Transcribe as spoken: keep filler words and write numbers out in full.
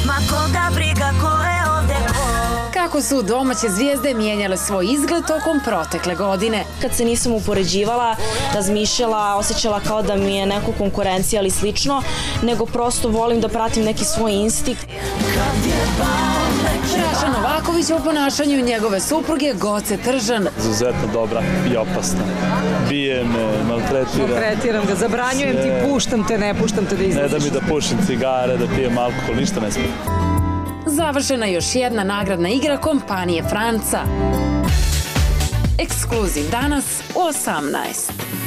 Ma koga briga ko je ovde ko. Kako su domaće zvijezde mijenjale svoj izgled tokom protekle godine. Kad se nisam upoređivala, razmišljala, osjećala kao da mi je neko konkurencija ili slično, nego prosto volim da pratim neki svoj instinkt. Raša Novaković o ponašanju njegove supruge Goce Tržan. Izuzetno dobra i opasna. Bije me, maltretira. Maltretiram ga, zabranjujem ti, puštam te, ne puštam te da izlaziš. Ne da mi da pušim cigare, da pijem alkohol, ništa ne smijem. Završena još jedna nagradna igra kompanije Franca. Ekskluziv danas u osamnaest.